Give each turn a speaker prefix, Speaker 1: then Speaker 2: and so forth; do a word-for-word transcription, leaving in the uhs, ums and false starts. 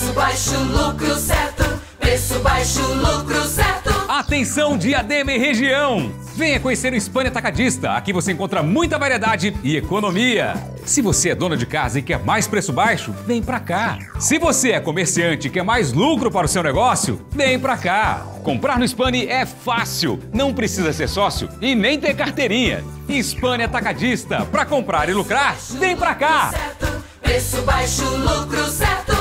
Speaker 1: Preço baixo, lucro certo. Preço baixo, lucro certo.
Speaker 2: Atenção, Diadema e região! Venha conhecer o Spani Atacadista. Aqui você encontra muita variedade e economia. Se você é dona de casa e quer mais preço baixo, vem pra cá. Se você é comerciante e quer mais lucro para o seu negócio, vem pra cá. Comprar no Spani é fácil. Não precisa ser sócio e nem ter carteirinha. Spani Atacadista. Para comprar e lucrar, vem pra cá.
Speaker 1: Preço baixo, lucro certo.